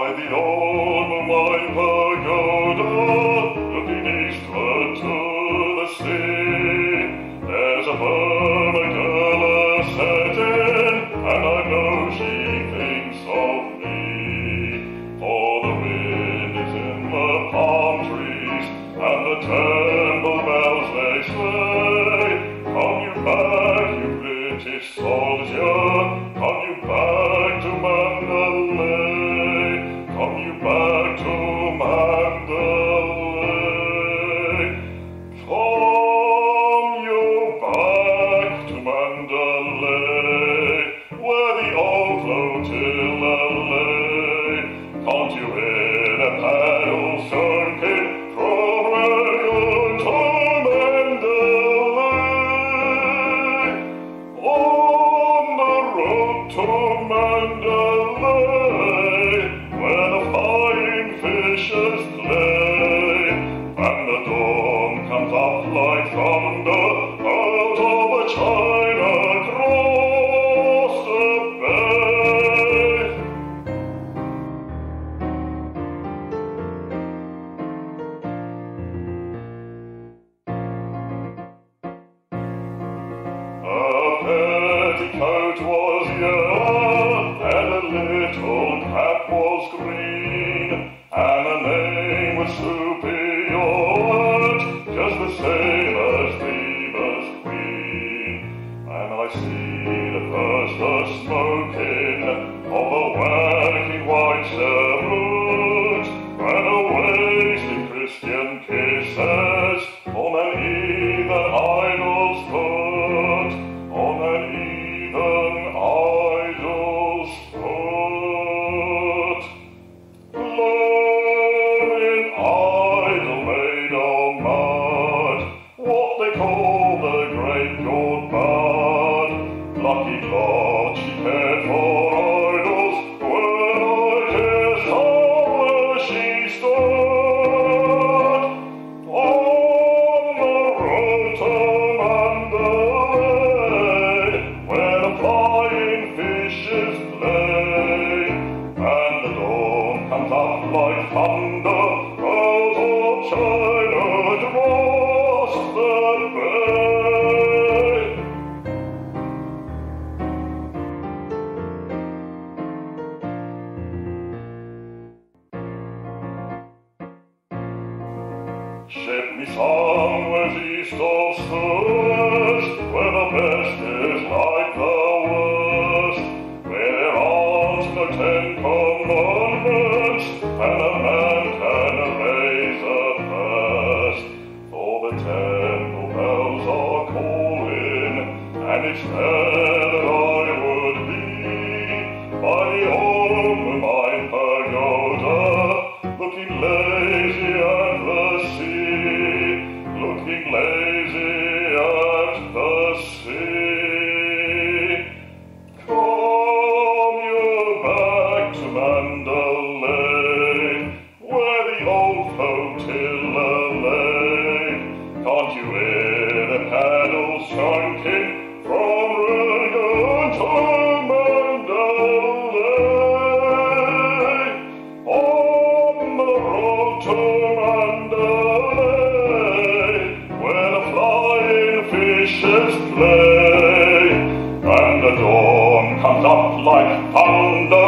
by the old Mumbai pagoda, looking eastward to the sea. There's a Burma girl a-setting, and I know she thinks of me. For the wind is in the palm trees, and the temple bells they sway. Come you back, you British soldier, come you back to Mandalay. Come you back to Mandalay. Come you back to Mandalay, where the old flotilla lay. Can't you hear the paddles sunken from Rangoon to Mandalay? On the road to Mandalay, where the flying fishes play, and the dawn comes up like thunder out of a China across the bay. A petticoat was yellow, and a little cap was green, and her name was Superior, just the same as Diva's queen. And I see the first smoking of a wacky white cerut, and a wasted Christian kisses on an heathen idol's foot, on an heathen idol's foot. Learning idol made of mud, what they call the great god bud. Lucky God she cared for idols, when I kissed her where she stood. On the road to Mandalay, where the flying fishes play, and the dawn comes up like thunder out of China across the bay. Ship me somewhere east of Suez, where the best is like the worst, where there aren't no 10 commandments, and a man can raise a purse. For the temple bells are calling, and it's there that I would be, by the old Mumbai pagoda, looking lazy at the sea, looking lazy at the sea. Come you back to Mandalay, where the old flotilla lay. Can't you hear the paddles chunking from Rangoon to Mandalay? On the road to Mandalay, where the flying fishes play, and the dawn comes up like thunder